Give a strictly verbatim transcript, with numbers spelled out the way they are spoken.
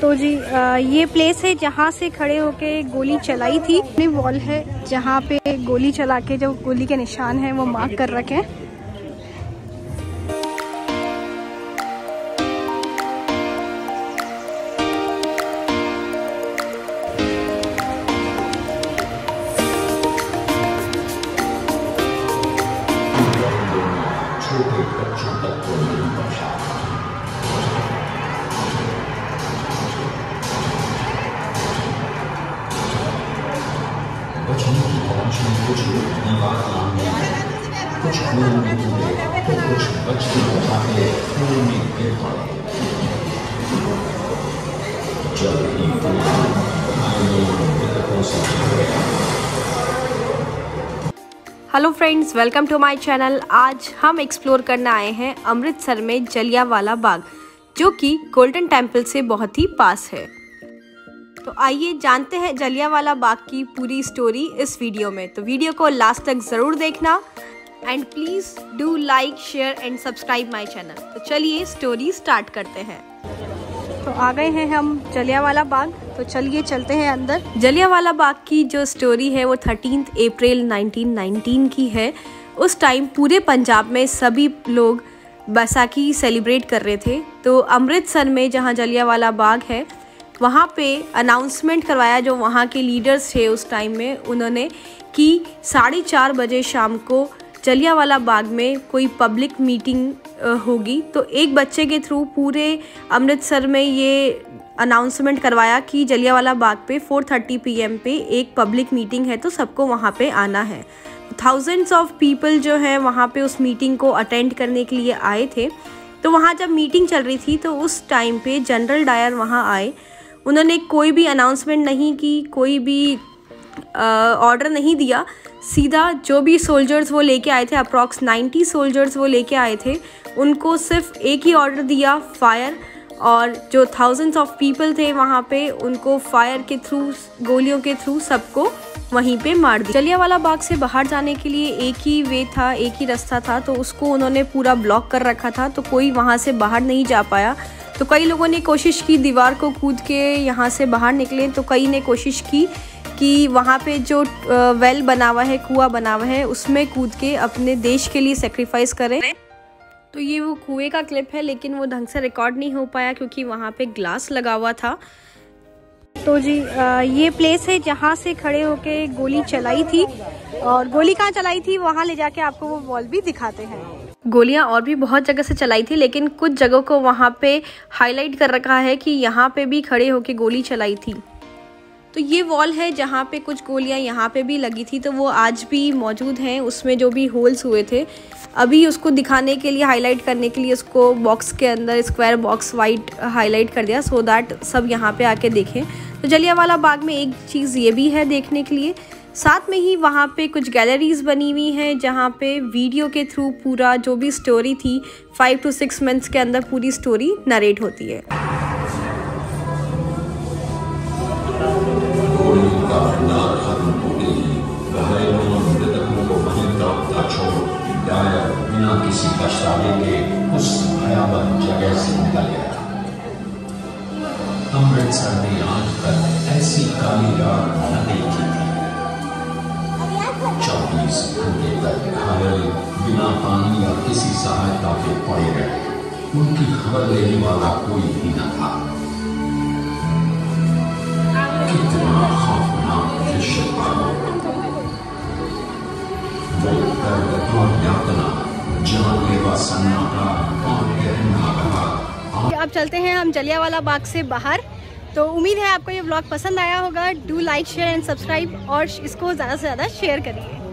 तो जी आ, ये प्लेस है जहाँ से खड़े होके गोली चलाई थी। ये वॉल है जहाँ पे गोली चला के जो गोली के निशान हैं वो मार्क कर रखे हैं। छोटे बच्चों तक को नहीं पहुंचा। बचने की तलाश में कुछ लोग दीवार लाने आए, कुछ कुएं में कूदे तो कुछ बचते बचाते कुएं में गिर पड़े। जब ही मृतकों से hello friends, welcome to my channel. आज हम एक्सप्लोर करने आए हैं अमृतसर में जलियांवाला बाग, जो कि गोल्डन टेम्पल से बहुत ही पास है। तो आइए जानते हैं जलियांवाला बाग की पूरी स्टोरी इस वीडियो में। तो वीडियो को लास्ट तक ज़रूर देखना and please do like, share and subscribe my channel. तो चलिए स्टोरी स्टार्ट करते हैं। तो आ गए हैं हम जलियांवाला बाग, तो चलिए चलते हैं अंदर। जलियांवाला बाग की जो स्टोरी है वो थर्टीन अप्रैल नाइनटीन नाइनटीन की है। उस टाइम पूरे पंजाब में सभी लोग बैसाखी सेलिब्रेट कर रहे थे। तो अमृतसर में जहाँ जलियांवाला बाग है वहाँ पे अनाउंसमेंट करवाया जो वहाँ के लीडर्स थे उस टाइम में, उन्होंने कि साढ़े चार बजे शाम को जलियांवाला बाग में कोई पब्लिक मीटिंग होगी। तो एक बच्चे के थ्रू पूरे अमृतसर में ये अनाउंसमेंट करवाया कि जलियांवाला बाग पे फोर थर्टी पी एम पे एक पब्लिक मीटिंग है, तो सबको वहाँ पे आना है। थाउजेंड्स ऑफ पीपल जो है वहाँ पे उस मीटिंग को अटेंड करने के लिए आए थे। तो वहाँ जब मीटिंग चल रही थी तो उस टाइम पे जनरल डायर वहाँ आए। उन्होंने कोई भी अनाउंसमेंट नहीं की, कोई भी ऑर्डर नहीं दिया, सीधा जो भी सोल्जर्स वो लेके आए थे, अप्रॉक्स नाइन्टी सोल्जर्स वो लेके आए थे, उनको सिर्फ एक ही ऑर्डर दिया, फायर। और जो थाउजेंड्स ऑफ पीपल थे वहाँ पे उनको फायर के थ्रू, गोलियों के थ्रू सबको वहीं पे मार दिया। जलियांवाला बाग से बाहर जाने के लिए एक ही वे था, एक ही रास्ता था, तो उसको उन्होंने पूरा ब्लॉक कर रखा था, तो कोई वहाँ से बाहर नहीं जा पाया। तो कई लोगों ने कोशिश की दीवार को कूद के यहाँ से बाहर निकले, तो कई ने कोशिश की कि वहाँ पे जो वेल बना हुआ है, कुआं बना हुआ है, उसमें कूद के अपने देश के लिए सेक्रीफाइस करें। तो ये वो कुएं का क्लिप है, लेकिन वो ढंग से रिकॉर्ड नहीं हो पाया क्योंकि वहाँ पे ग्लास लगा हुआ था। तो जी आ, ये प्लेस है जहाँ से खड़े होके गोली चलाई थी, और गोली कहाँ चलाई थी वहाँ ले जाके आपको वो वॉल भी दिखाते हैं। गोलियां और भी बहुत जगह से चलाई थी, लेकिन कुछ जगहों को वहाँ पे हाईलाइट कर रखा है कि यहाँ पे भी खड़े होके गोली चलाई थी। तो ये वॉल है जहाँ पे कुछ गोलियाँ यहाँ पे भी लगी थी, तो वो आज भी मौजूद हैं। उसमें जो भी होल्स हुए थे, अभी उसको दिखाने के लिए, हाईलाइट करने के लिए उसको बॉक्स के अंदर स्क्वायर बॉक्स वाइट हाईलाइट कर दिया, सो दैट सब यहाँ पे आके देखें। तो जलियांवाला बाग में एक चीज़ ये भी है देखने के लिए, साथ में ही वहाँ पे कुछ गैलरीज बनी हुई हैं जहाँ पे वीडियो के थ्रू पूरा जो भी स्टोरी थी फाइव टू सिक्स मंथ्स के अंदर पूरी स्टोरी नरेट होती है। बिना किसी पछतावे के उस भयावह जगह से निकल गया। अमृतसर ने आज तक ऐसी काली रात न देखी थी। चौबीस घंटे तक घायल बिना पानी और किसी सहायता के पड़े रहे, उनकी खबर लेने वाला कोई भी न था। कितना खौफनाक दृश्य था वो, दर्द और यातना, जानलेवा सन्नाटा और गहना रहा। अब चलते हैं हम जलियांवाला बाग से बाहर। तो उम्मीद है आपको ये व्लॉग पसंद आया होगा। Do like, share and subscribe, और इसको ज़्यादा से ज़्यादा शेयर करिए।